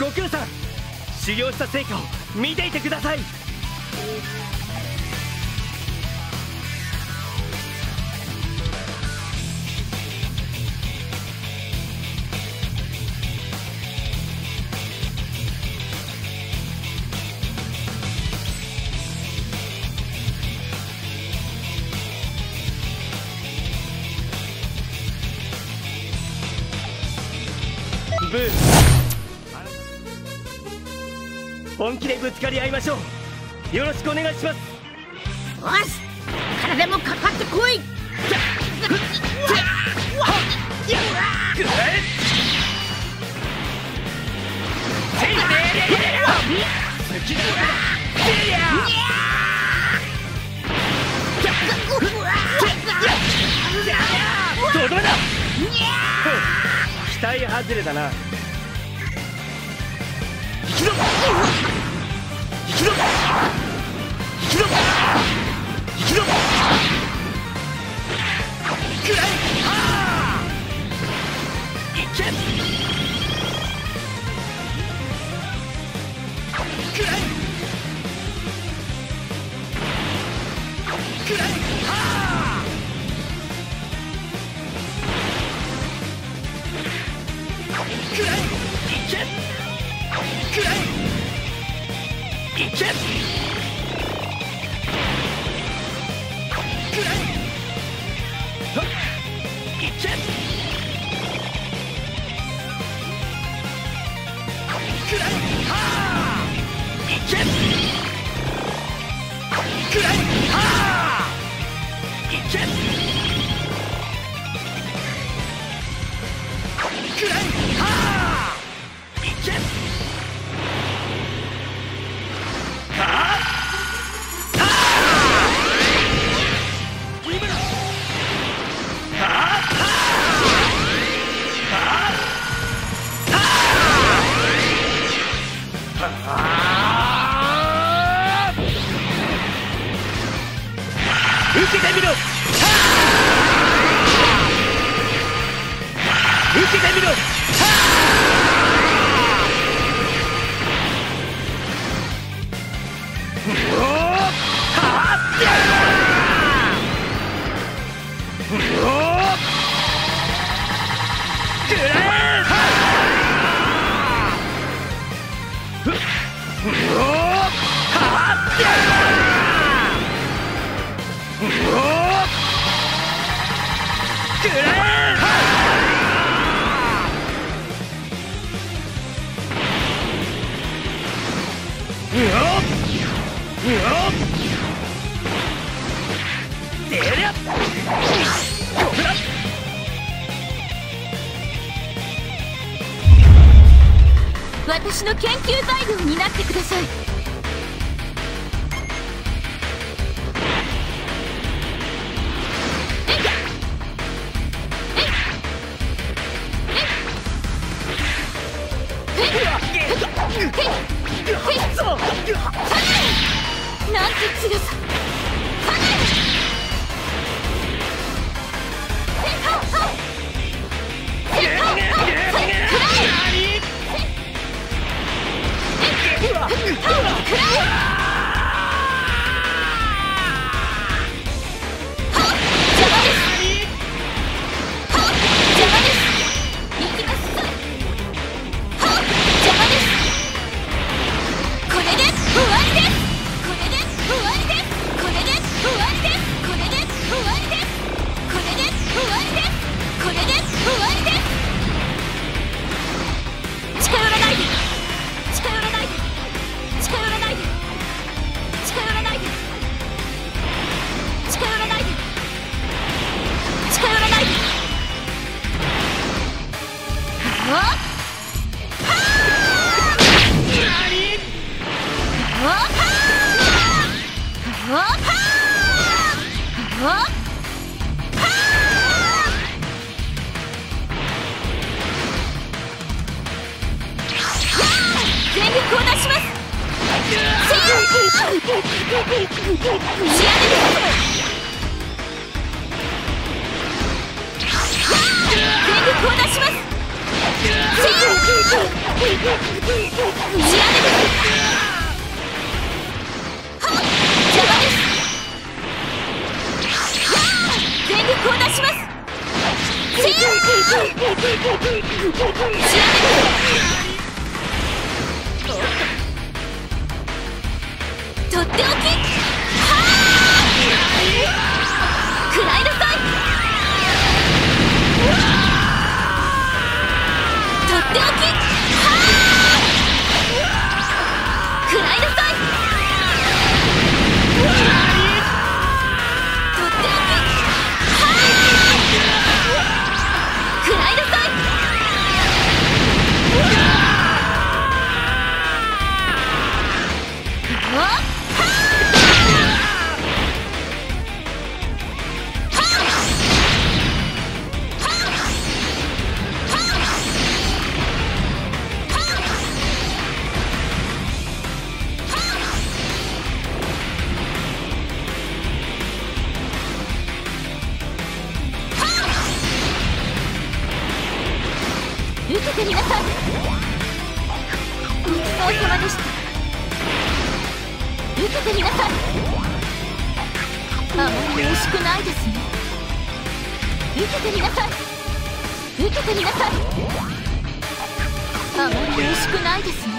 悟空さん、修行した成果を見ていてください。ブー、本気でぶつかり合いましょう。よろしくお願いします。 よし、体もかかってこい。 とどめだ。期待外れだな。行くぞ行くぞ行くぞ行くぞ。くらい、はあ、いけ、くらい、くらい、はあ、くらい、いけ、くらい、いけ、くらい、はっ、いけ、くらい、はあ、いけ、くらい、はあ、いけ、くらい、はあ、いけ、はあ、はあ、今だ、はあ、はあ、はあ、はあ、受けてみろ。はあ、受けてみろ。はあ、おお、はあ、やー、おお、くれー、はあ、おお、はあ、やー、おお、くれー、はあ、うお、うお、出りゃ、こぶら、 私の研究材料になってください。なんて強さ。全力を出します。全力を出します。 全力を出します。とっておき。食らいなさい。とっておき。食らいなさい。とっておき。食らいなさい。受けてみなさい。ごちそうさまでした。受けてみなさい。あまり美味しくないですね。受けてみなさい。受けてみなさい。あまり美味しくないですね。